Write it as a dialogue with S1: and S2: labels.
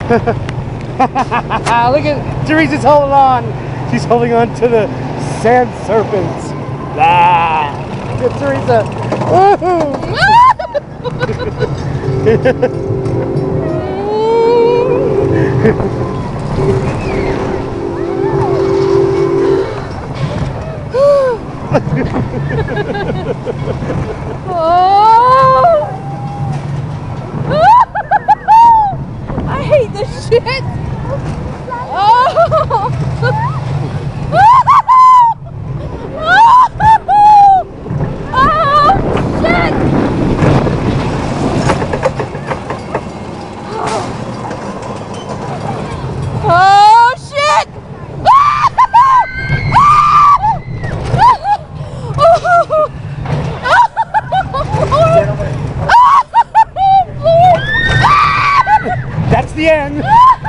S1: Look at Theresa's holding on. She's holding on to the Sand Serpent. Ah, good Theresa.
S2: Oh! I hate this shit. Oh! Oh shit!
S1: That's the end.